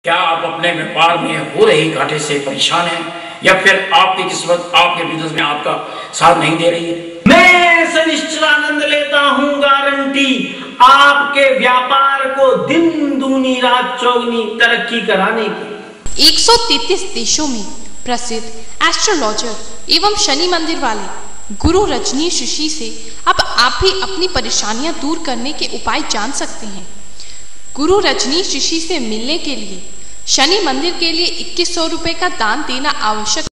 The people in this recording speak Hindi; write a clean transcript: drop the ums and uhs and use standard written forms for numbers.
क्या आप अपने व्यापार में हो रही घाटे से परेशान हैं या फिर आपकी किस्मत आपके बिजनेस में आपका साथ नहीं दे रही है? मैं सनिश्चितानंद लेता हूं गारंटी आपके व्यापार को दिन दूनी रात चौगनी तरक्की कराने की। 133 देशों में प्रसिद्ध एस्ट्रोलॉजर एवं शनि मंदिर वाले गुरु रजनीश ऋषि से अब आप भी अपनी परेशानियां दूर करने के उपाय जान सकते हैं। गुरु रजनीश ऋषि से मिलने के लिए शनि मंदिर के लिए 2100 रुपए का दान देना आवश्यक